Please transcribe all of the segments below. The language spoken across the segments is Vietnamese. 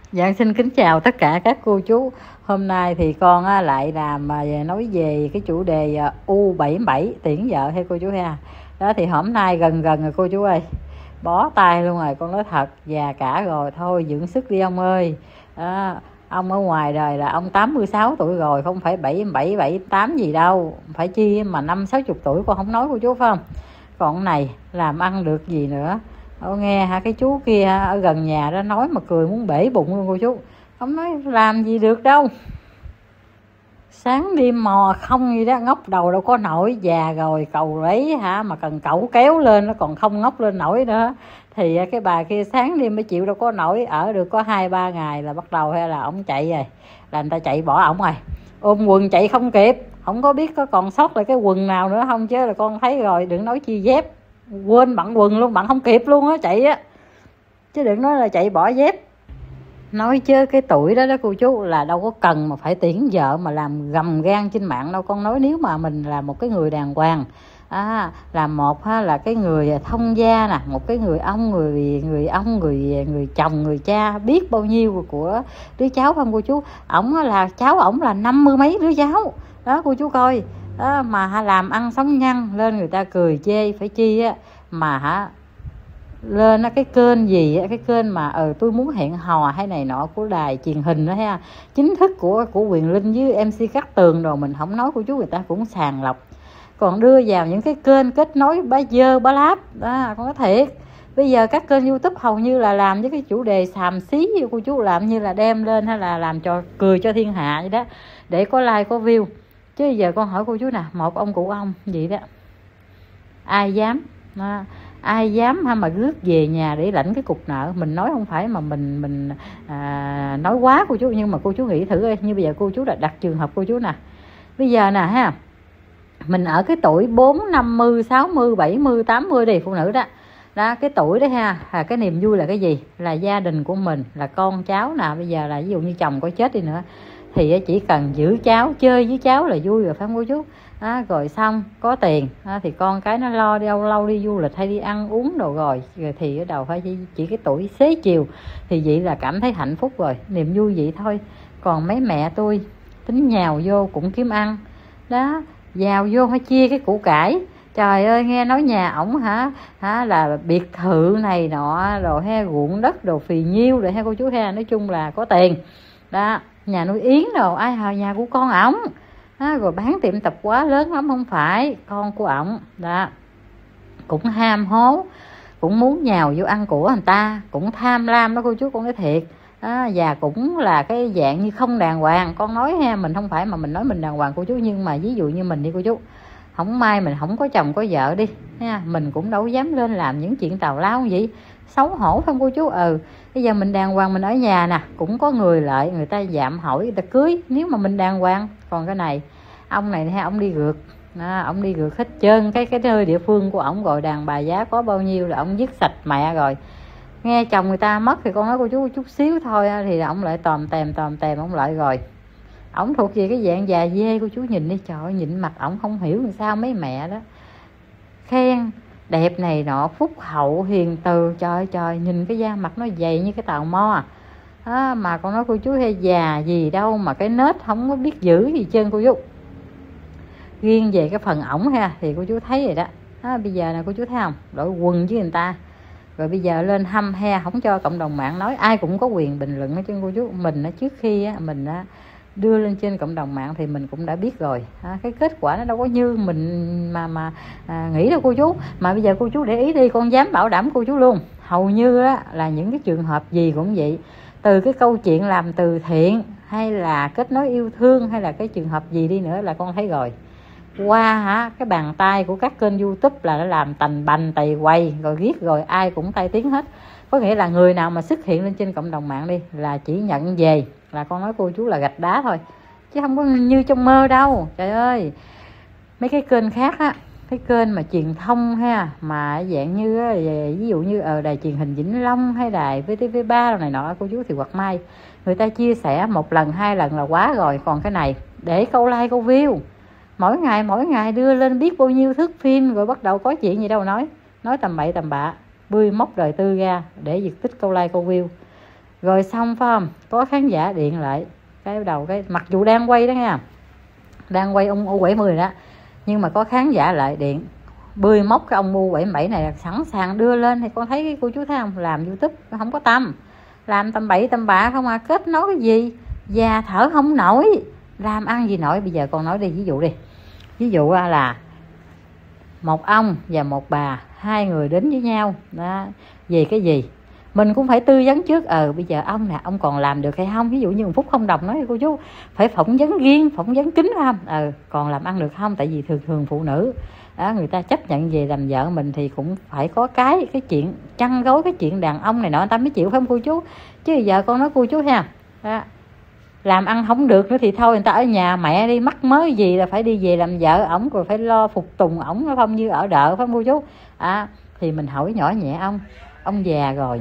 Dạ, xin kính chào tất cả các cô chú. Hôm nay thì con lại nói về cái chủ đề U77 tiễn vợ hay cô chú ha. Đó thì hôm nay gần rồi cô chú ơi. Bó tay luôn rồi, con nói thật, già cả rồi thôi dưỡng sức đi ông ơi. Ông ở ngoài đời là ông 86 tuổi rồi, không phải 77, 78 gì đâu. Phải chi mà 50-60 tuổi con không nói cô chú phải không? Còn này làm ăn được gì nữa. Nghe cái chú kia ở gần nhà đó nói mà cười muốn bể bụng luôn cô chú. Ông nói làm gì được đâu, sáng đêm mò không gì đó, ngóc đầu đâu có nổi, già rồi cầu lấy mà cần cẩu kéo lên nó còn không ngóc lên nổi nữa. Thì cái bà kia sáng đêm mới chịu đâu có nổi, ở được có 2-3 ngày là bắt đầu hay là ổng chạy rồi, là người ta chạy bỏ ổng rồi, ôm quần chạy không kịp, không có biết có còn sót lại cái quần nào nữa không, chứ là con thấy rồi, đừng nói chi dép, quên bận quần luôn, bận không kịp luôn á, chạy á, chứ đừng nói là chạy bỏ dép. Nói chứ cái tuổi đó đó cô chú là đâu có cần mà phải tiễn vợ mà làm gầm gan trên mạng đâu. Con nói nếu mà mình là một cái người đàng hoàng, là một là cái người thông gia nè, một cái người ông, người chồng, người cha, biết bao nhiêu của đứa cháu không cô chú. Ổng là cháu ổng là 50 mấy đứa cháu đó cô chú coi đó, mà làm ăn sống nhăn lên người ta cười chê, phải chi mà lên cái kênh gì cái kênh mà tôi muốn hẹn hò hay này nọ của đài truyền hình đó ha, chính thức của Quyền Linh với MC Cát Tường rồi mình không nói cô chú, người ta cũng sàng lọc, còn đưa vào những cái kênh kết nối bá dơ bá láp đó. Con nói thiệt, bây giờ các kênh YouTube hầu như là làm với cái chủ đề xàm xí như cô chú, làm như là đem lên hay là làm cho cười cho thiên hạ vậy đó, để có like có view. Chứ giờ con hỏi cô chú nè, một ông cụ ông vậy đó, ai dám mà rước về nhà để lãnh cái cục nợ. Mình nói không phải mà mình nói quá cô chú, nhưng mà cô chú nghĩ thử ơi, như bây giờ cô chú là đặt trường hợp cô chú nè, bây giờ nè ha, mình ở cái tuổi 40, 50, 60, 70, 80 đi, phụ nữ đó cái tuổi đó ha, cái niềm vui là cái gì? Là gia đình của mình, là con cháu nè. Bây giờ là ví dụ như chồng có chết đi nữa thì chỉ cần giữ cháu, chơi với cháu là vui rồi phải không cô chú? Rồi xong có tiền thì con cái nó lo đi lâu đi du lịch hay đi ăn uống đồ rồi thì ở đầu phải chỉ cái tuổi xế chiều thì vậy là cảm thấy hạnh phúc rồi, niềm vui vậy thôi. Còn mấy mẹ tôi tính nhào vô cũng kiếm ăn đó, nhào vô phải chia cái củ cải. Trời ơi, nghe nói nhà ổng là biệt thự này nọ rồi he, ruộng đất đồ phì nhiêu rồi he cô chú he, nói chung là có tiền đó, nhà nuôi yến đồ, ai hờ nhà của con ổng rồi bán tiệm tạp hóa lớn lắm, không phải con của ổng đó, cũng ham hố, cũng muốn nhào vô ăn của người ta, cũng tham lam đó cô chú, con nói thiệt và cũng là cái dạng như không đàng hoàng. Con nói ha, mình không phải mà mình nói mình đàng hoàng cô chú, nhưng mà ví dụ như mình đi cô chú, không may mình không có chồng có vợ đi ha, mình cũng đâu dám lên làm những chuyện tào lao như vậy, xấu hổ không cô chú. Bây giờ mình đàng hoàng, mình ở nhà nè, cũng có người lợi, người ta dạm hỏi, người ta cưới nếu mà mình đàng hoàng. Còn cái này, ông này ha, ông đi rượt ông đi rượt hết trơn cái nơi địa phương của ổng rồi, đàn bà giá có bao nhiêu là ông dứt sạch mẹ rồi. Nghe chồng người ta mất thì con nói cô chú chút xíu thôi thì ổng lại tòm tèm ổng lại rồi. Ổng thuộc về cái dạng già dê cô chú, nhìn đi, trời ơi, nhìn mặt ổng không hiểu làm sao mấy mẹ đó khen đẹp này nọ, phúc hậu hiền từ, trời nhìn cái da mặt nó dày như cái tàu mo mà con nói cô chú hay già gì đâu mà cái nết không có biết giữ gì trơn cô chú. Riêng về cái phần ổng ha thì cô chú thấy rồi đó bây giờ nè cô chú thấy không, đổi quần với người ta rồi bây giờ lên hăm he, không cho cộng đồng mạng nói, ai cũng có quyền bình luận hết trơn cô chú. Mình trước khi mình đưa lên trên cộng đồng mạng thì mình cũng đã biết rồi cái kết quả nó đâu có như mình mà nghĩ đâu cô chú. Mà bây giờ cô chú để ý đi, con dám bảo đảm cô chú luôn, hầu như là những cái trường hợp gì cũng vậy, từ cái câu chuyện làm từ thiện hay là kết nối yêu thương hay là cái trường hợp gì đi nữa là con thấy rồi, qua cái bàn tay của các kênh YouTube là nó làm tành bành tày quay rồi viết rồi ai cũng tai tiếng hết. Có nghĩa là người nào mà xuất hiện lên trên cộng đồng mạng đi là chỉ nhận về là con nói cô chú là gạch đá thôi, chứ không có như trong mơ đâu. Trời ơi, mấy cái kênh khác cái kênh mà truyền thông ha, mà dạng như ví dụ như ở đài truyền hình Vĩnh Long hay đài VTV3 này nọ cô chú, thì hoặc mai người ta chia sẻ một lần 2 lần là quá rồi. Còn cái này để câu like câu view, mỗi ngày đưa lên biết bao nhiêu thước phim, rồi bắt đầu có chuyện gì đâu nói tầm bậy tầm bạ, bươi móc đời tư ra để giật tích câu like câu view Rồi xong phải không, có khán giả điện lại, cái đầu cái mặc dù đang quay đó nha, đang quay ông U70 đó, nhưng mà có khán giả lại điện bươi móc cái ông U77 này là sẵn sàng đưa lên. Thì con thấy cái cô chú thấy không, làm YouTube không có tâm, làm tầm bậy tầm bạ không à, kết nối cái gì, già thở không nổi, làm ăn gì nổi. Bây giờ con nói đi, ví dụ đi, ví dụ là một ông và một bà, hai người đến với nhau đó, về cái gì mình cũng phải tư vấn trước. Bây giờ ông nè, ông còn làm được hay không, ví dụ như 1 phút không đồng nói cô chú phải phỏng vấn riêng, phỏng vấn kín phải không, còn làm ăn được không. Tại vì thường thường phụ nữ đó, người ta chấp nhận về làm vợ mình thì cũng phải có cái chuyện chăn gối, cái chuyện đàn ông này nọ người ta mới chịu, phải không cô chú? Chứ giờ con nói cô chú ha đó, làm ăn không được nữa thì thôi, người ta ở nhà mẹ đi, mắc mới gì là phải đi về làm vợ ổng, rồi phải lo phục tùng ổng, nó không như ở đợ, phải không cô chú? Thì mình hỏi nhỏ nhẹ ông già rồi,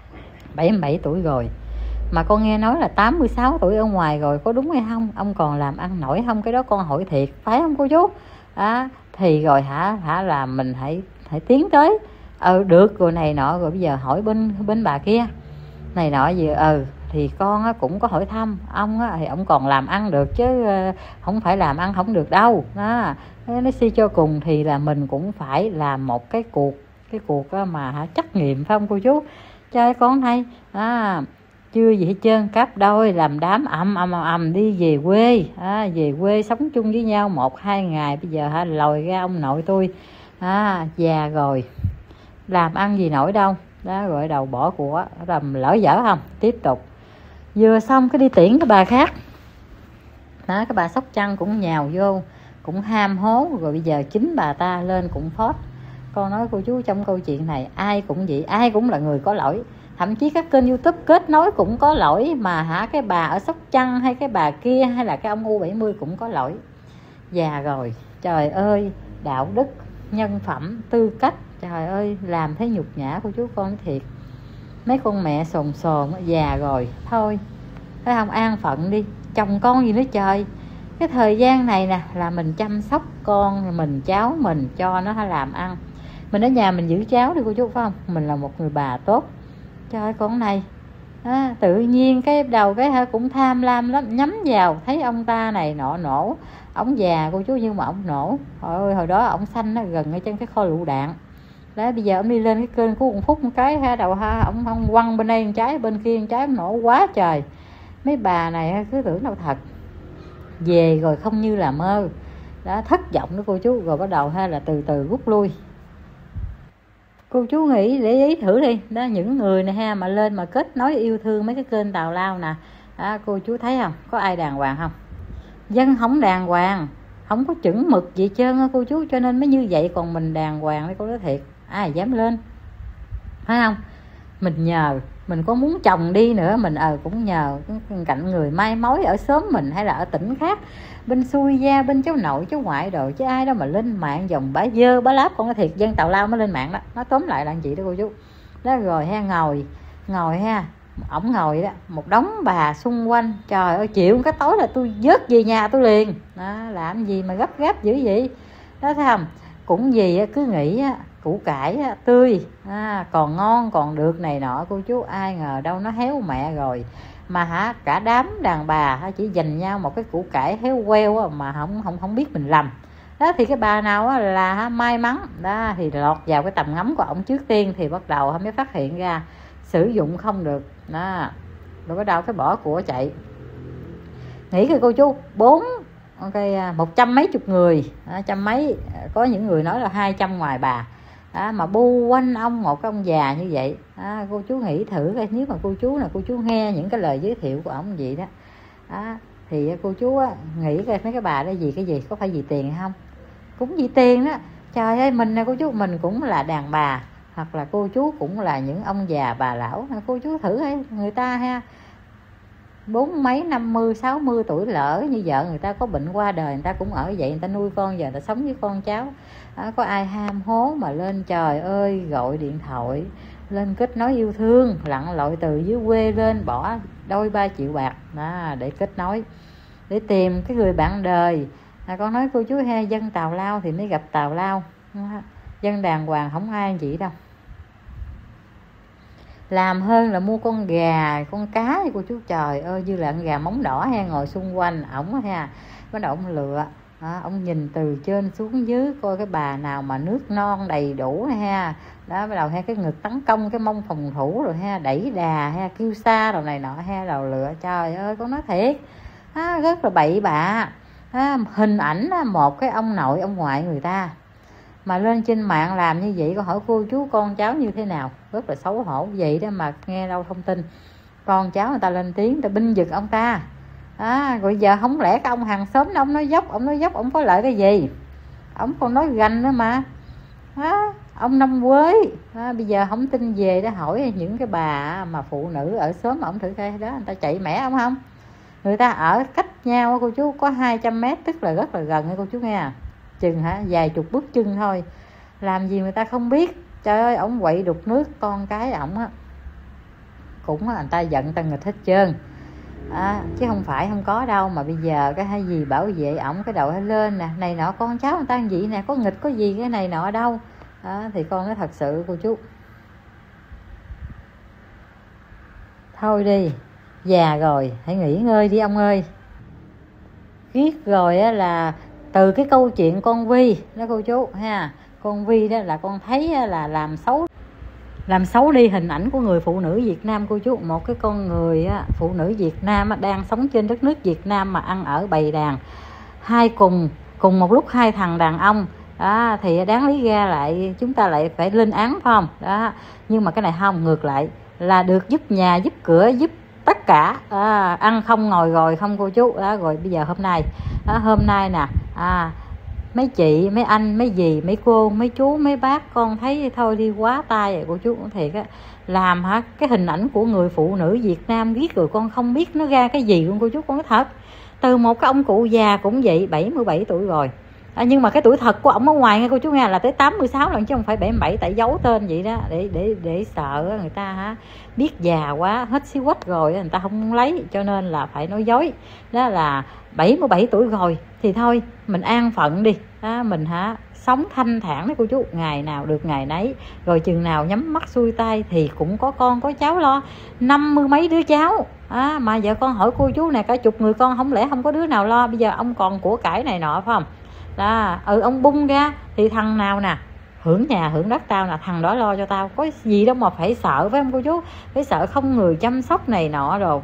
77 tuổi rồi, mà con nghe nói là 86 tuổi ở ngoài rồi, có đúng hay không? Ông còn làm ăn nổi không? Cái đó con hỏi thiệt, phải không cô chú? Thì rồi hả là mình hãy tiến tới được rồi này nọ. Rồi bây giờ hỏi bên bà kia này nọ gì, thì con cũng có hỏi thăm ông thì ông còn làm ăn được chứ không phải làm ăn không được đâu đó. Nói suy cho cùng thì là mình cũng phải làm một cái cuộc mà trắc nghiệm, phải không cô chú? Chơi con thấy chưa gì hết trơn, cáp đôi làm đám ầm đi về quê, về quê sống chung với nhau 1-2 ngày. Bây giờ lòi ra ông nội tôi già rồi, làm ăn gì nổi đâu đó, gọi đầu bỏ của làm lỡ dở không, tiếp tục vừa xong cái đi tiễn cái bà khác đó, cái bà Sóc Trăng cũng nhào vô, cũng ham hố. Rồi bây giờ chính bà ta lên cũng phốt. Con nói cô chú, trong câu chuyện này ai cũng vậy, ai cũng là người có lỗi, thậm chí các kênh YouTube kết nối cũng có lỗi mà cái bà ở Sóc Trăng hay cái bà kia hay là cái ông U70 cũng có lỗi. Già rồi, trời ơi, đạo đức, nhân phẩm, tư cách, trời ơi, làm thấy nhục nhã cô chú. Con nói thiệt, mấy con mẹ sồn già rồi thôi, phải không, an phận đi, chồng con gì nữa trời. Cái thời gian này nè là mình chăm sóc con mình, cháu mình, cho nó làm ăn. Mình ở nhà mình giữ cháu đi cô chú, phải không? Mình là một người bà tốt. Trời, con này tự nhiên cái đầu cái cũng tham lam lắm, nhắm vào thấy ông ta này nọ nổ. Ông già cô chú, nhưng mà ông nổ, hồi đó ông xanh nó gần ở trên cái kho lựu đạn đó. Bây giờ ông đi lên cái kênh của 1 phút một cái đầu ông quăng bên đây một trái, bên kia một trái, ông nổ quá trời. Mấy bà này cứ tưởng đâu thật, về rồi không như là mơ đã thất vọng đó cô chú. Rồi bắt đầu là từ từ rút lui. Cô chú nghĩ để ý thử đi đó, những người này mà lên mà kết nối yêu thương mấy cái kênh tào lao nè, cô chú thấy không, có ai đàng hoàng không? Dân không đàng hoàng, không có chuẩn mực gì trơn á cô chú, cho nên mới như vậy. Còn mình đàng hoàng đấy, cô nói thiệt, ai dám lên, phải không? Mình nhờ, mình có muốn chồng đi nữa mình cũng nhờ cạnh người mai mối ở xóm mình hay là ở tỉnh khác, bên xuôi gia, bên cháu nội cháu ngoại đồ, chứ ai đó mà lên mạng dòng bá dơ bá láp. Con nói thiệt, dân tào lao mới lên mạng đó. Nó tóm lại là chị đó cô chú đó. Rồi ngồi ổng ngồi đó, một đống bà xung quanh, trời ơi, chịu cái tối là tôi vớt về nhà tôi liền đó. Làm gì mà gấp gáp dữ vậy đó, thấy không? Cũng gì cứ nghĩ củ cải tươi còn ngon còn được này nọ cô chú, ai ngờ đâu nó héo mẹ rồi. Mà cả đám đàn bà chỉ dành nhau một cái củ cải héo queo mà không biết mình làm đó. Thì cái bà nào là may mắn đó thì lọt vào cái tầm ngắm của ổng trước tiên, thì bắt đầu mới phát hiện ra sử dụng không được đó, rồi bắt đầu cái bỏ của chạy. Nghĩ cái cô chú 100 mấy chục người, trăm mấy, có những người nói là 200 ngoài bà mà bu quanh ông một cái ông già như vậy. Cô chú nghĩ thử coi, nếu mà cô chú nghe những cái lời giới thiệu của ông vậy đó, thì cô chú nghĩ coi mấy cái bà đó vì cái gì, có phải vì tiền hay không? Cũng vì tiền đó. Trời ơi, mình nè cô chú, mình cũng là đàn bà, hoặc là cô chú cũng là những ông già bà lão. Cô chú thử hay người ta 40 mấy 50 60 tuổi, lỡ như vợ người ta có bệnh qua đời, người ta cũng ở vậy, người ta nuôi con, giờ người ta sống với con cháu. Có ai ham hố mà lên, trời ơi, gọi điện thoại lên kết nối yêu thương, lặn lội từ dưới quê lên, bỏ đôi 3 triệu bạc để kết nối, để tìm cái người bạn đời. Con nói cô chú dân tào lao thì mới gặp tào lao, dân đàng hoàng không ai vậy đâu. làm hơn là mua con gà con cá. Cô chú trời ơi, như là con gà móng đỏ ha, ngồi xung quanh ổng ha, bắt đầu ổng lựa. Ông nhìn từ trên xuống dưới coi cái bà nào mà nước non đầy đủ ha, đó bắt đầu ha, cái ngực tấn công, cái mông phòng thủ rồi ha, đẩy đà ha, kêu xa rồi này nọ ha, đầu lựa. Trời ơi, con nói thiệt rất là bậy bạ. Hình ảnh một cái ông nội ông ngoại người ta mà lên trên mạng làm như vậy, con hỏi cô chú con cháu như thế nào? Rất là xấu hổ. Vậy đó mà nghe đâu thông tin con cháu người ta lên tiếng, người ta binh vực ông ta. Rồi giờ không lẽ cái ông hàng xóm đó, ông nói dốc, ông có lợi cái gì? Ông còn nói gành nữa mà. Ông Năm Quế bây giờ không tin về để hỏi những cái bà mà phụ nữ ở xóm ông thử coi đó, người ta chạy mẻ ông không? Người ta ở cách nhau cô chú có 200 mét, tức là rất là gần cô chú nghe. Chừng vài chục bước chân thôi, làm gì người ta không biết. Trời ơi, ổng quậy đục nước con cái ổng cũng người ta giận ta nghịch hết trơn. Chứ không phải không có đâu, mà bây giờ cái hay gì bảo vệ ổng cái đầu lên nè, này nọ con cháu người ta vậy nè, có nghịch có gì cái này nọ đâu. Thì con nói thật sự cô chú, thôi đi, già rồi hãy nghỉ ngơi đi ông ơi. Viết rồi là từ cái câu chuyện con Vi đó cô chú ha, con Vi đó là con thấy là làm xấu đi hình ảnh của người phụ nữ Việt Nam cô chú. Một cái con người phụ nữ Việt Nam đang sống trên đất nước Việt Nam mà ăn ở bầy đàn, cùng một lúc hai thằng đàn ông thì đáng lý ra lại chúng ta lại phải lên án phải không đó. Nhưng mà cái này không, ngược lại là được giúp nhà giúp cửa giúp tất cả, ăn không ngồi rồi không cô chú đó. Rồi bây giờ hôm nay nè, mấy chị mấy anh mấy dì mấy cô mấy chú mấy bác, con thấy thôi đi quá tay rồi cô chú. Thiệt làm cái hình ảnh của người phụ nữ Việt Nam viết rồi con không biết nó ra cái gì luôn cô chú. Con nói thật, từ một cái ông cụ già cũng vậy, 77 tuổi rồi, nhưng mà cái tuổi thật của ổng ở ngoài nghe cô chú nghe là tới 86 lần chứ không phải 77, tại giấu tên vậy đó để sợ người ta biết già quá hết xí quách rồi người ta không lấy, cho nên là phải nói dối. Đó là 77 tuổi rồi thì thôi mình an phận đi, mình sống thanh thản đấy cô chú, ngày nào được ngày nấy, rồi chừng nào nhắm mắt xuôi tay thì cũng có con có cháu lo, 50 mấy đứa cháu. Mà vợ con hỏi cô chú nè, cả chục người con không lẽ không có đứa nào lo? Bây giờ ông còn của cải này nọ phải không? Ông bung ra thì thằng nào nè hưởng nhà hưởng đất tao nè, thằng đó lo cho tao, có gì đâu mà phải sợ phải không cô chú? Phải sợ không người chăm sóc này nọ rồi.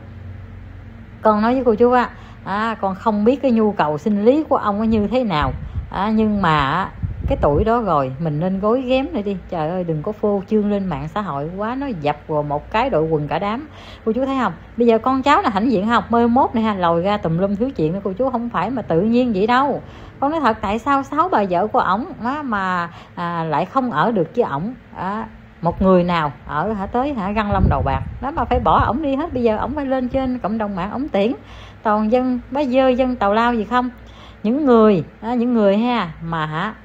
Con nói với cô chú con không biết cái nhu cầu sinh lý của ông như thế nào, nhưng mà cái tuổi đó rồi mình nên gối ghém lại đi. Trời ơi, đừng có phô trương lên mạng xã hội quá, nó dập vào một cái đội quần cả đám. Cô chú thấy không, bây giờ con cháu là hãnh diện không, 11 này lòi ra tùm lum thứ chuyện đó cô chú, không phải mà tự nhiên vậy đâu. Con nói thật, tại sao 6 bà vợ của ổng mà lại không ở được với ổng, một người nào ở tới răng long đầu bạc đó mà phải bỏ ổng đi hết. Bây giờ ổng phải lên trên cộng đồng mạng ổng tiễn toàn dân bá dơ dân tào lao gì không. Những người mà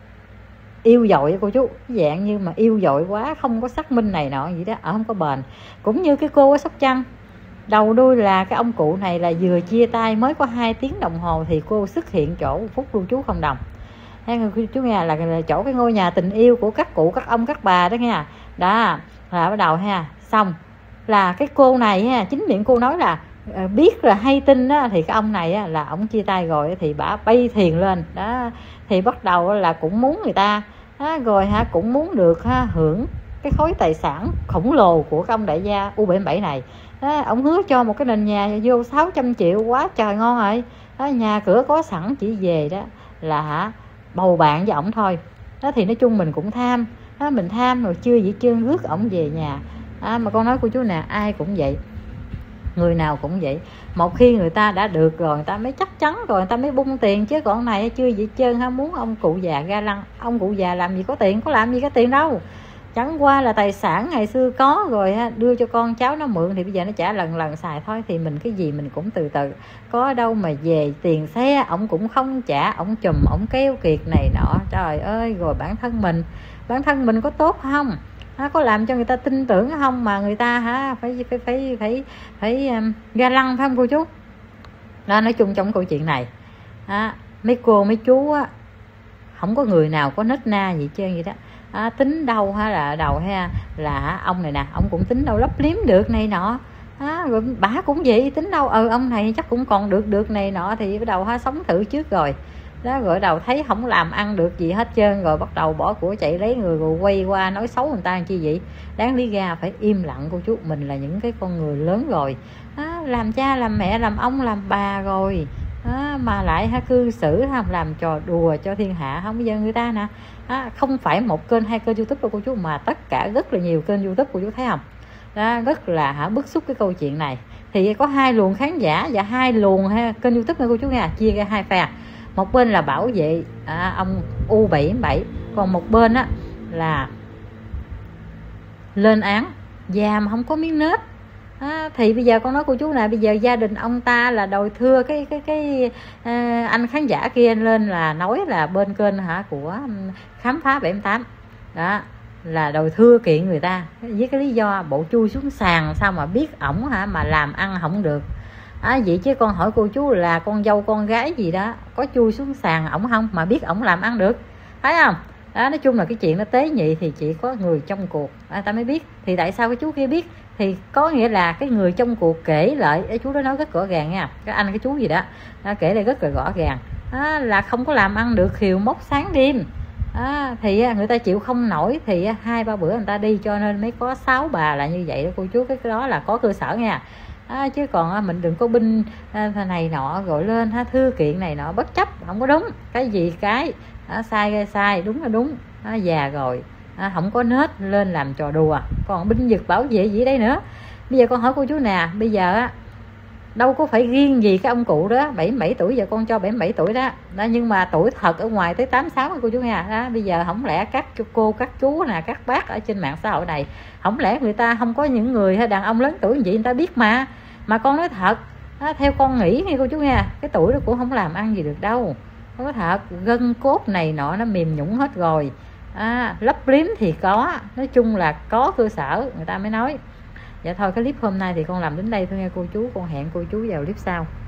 yêu dội cô chú, dạng như mà yêu dội quá không có xác minh này nọ gì đó, không có bền. Cũng như cái cô ở Sóc Trăng, đầu đuôi là cái ông cụ này là vừa chia tay mới có 2 tiếng đồng hồ thì cô xuất hiện chỗ phút lưu trú không đồng. Hay chú nghe là chỗ cái ngôi nhà tình yêu của các cụ các ông các bà đó nghe. Đó là bắt đầu xong là cái cô này chính miệng cô nói là biết là hay tin đó, thì cái ông này là ông chia tay rồi thì bả bay thuyền lên đó, thì bắt đầu là cũng muốn người ta rồi cũng muốn được hưởng cái khối tài sản khổng lồ của cái ông đại gia U77 này. Ông hứa cho một cái nền nhà vô 600 triệu quá trời ngon rồi đó, nhà cửa có sẵn, chỉ về đó là bầu bạn với ổng thôi đó. Thì nói chung mình cũng tham mình tham rồi chưa gì trơn rước ổng về nhà. Mà con nói cô chú nè, ai cũng vậy, người nào cũng vậy. Một khi người ta đã được rồi người ta mới chắc chắn rồi người ta mới bung tiền, chứ còn này chưa gì trơn muốn ông cụ già ga lăng. Ông cụ già làm gì có tiền, có làm gì có tiền đâu, chẳng qua là tài sản ngày xưa có rồi đưa cho con cháu nó mượn thì bây giờ nó trả lần xài thôi. Thì mình cái gì mình cũng từ từ, có đâu mà về tiền xe ổng cũng không trả, ổng chùm ổng kéo kiệt này nọ. Trời ơi, rồi bản thân mình có tốt không, có làm cho người ta tin tưởng không mà người ta phải ga lăng phải không cô chú? Đó, nói chung trong câu chuyện này mấy cô mấy chú không có người nào có nết na gì trơn vậy đó. tính đâu là đầu là ông này nè, ông cũng tính đâu lấp liếm được này nọ. Rồi bả cũng vậy, tính đâu ông này chắc cũng còn được này nọ, thì bắt đầu sống thử trước rồi đó, rồi đầu thấy không làm ăn được gì hết trơn, rồi bắt đầu bỏ của chạy lấy người, rồi quay qua nói xấu người ta chi vậy. Đáng lý ra phải im lặng cô chú, mình là những cái con người lớn rồi, làm cha làm mẹ làm ông làm bà rồi, mà lại cư xử làm trò đùa cho thiên hạ. Không, bây giờ người ta nè, không phải một kênh hai kênh YouTube đâu cô chú, mà tất cả rất là nhiều kênh YouTube cô chú thấy không đó, rất là bức xúc cái câu chuyện này. Thì có hai luồng khán giả và hai luồng kênh YouTube nha cô chú nha, chia ra hai phe. Một bên là bảo vệ ông U77, còn một bên là lên án già mà không có miếng nết. Thì bây giờ con nói cô chú này, bây giờ gia đình ông ta là đòi thưa cái anh khán giả kia lên là nói là bên kênh của Khám Phá 78 đó là đòi thưa kiện người ta với cái lý do bộ chui xuống sàn sao mà biết ổng mà làm ăn không được. Vậy chứ con hỏi cô chú là con dâu con gái gì đó có chui xuống sàn ổng không mà biết ổng làm ăn được, thấy không đó. Nói chung là cái chuyện nó tế nhị thì chỉ có người trong cuộc ta mới biết. Thì tại sao cái chú kia biết? Thì có nghĩa là cái người trong cuộc kể lại, cái chú đó nói rất rõ ràng nha, cái anh cái chú gì đó kể lại rất là rõ ràng là không có làm ăn được, khiều móc sáng đêm. Thì người ta chịu không nổi thì 2-3 bữa người ta đi, cho nên mới có 6 bà là như vậy đó cô chú. Cái đó là có cơ sở nha. Chứ còn mình đừng có binh này nọ rồi lên thư kiện này nọ bất chấp, không có đúng. Cái gì cái sai ra sai, đúng là đúng. Già rồi không có nết lên làm trò đùa, còn binh vực bảo vệ gì đây nữa. Bây giờ con hỏi cô chú nè, bây giờ đâu có phải riêng gì cái ông cụ đó 77 tuổi, giờ con cho 77 tuổi đó, nhưng mà tuổi thật ở ngoài tới 86 cô chú nha đó. Bây giờ không lẽ các cô các chú nè, các bác ở trên mạng xã hội này, không lẽ người ta không có những người hay đàn ông lớn tuổi như vậy người ta biết mà con nói thật theo con nghĩ nghe cô chú nha, cái tuổi đó cũng không làm ăn gì được đâu. Con nói thật, gân cốt này nọ nó mềm nhũn hết rồi, lấp liếm thì có, nói chung là có cơ sở người ta mới nói. Dạ thôi, cái clip hôm nay thì con làm đến đây thôi nha cô chú, con hẹn cô chú vào clip sau.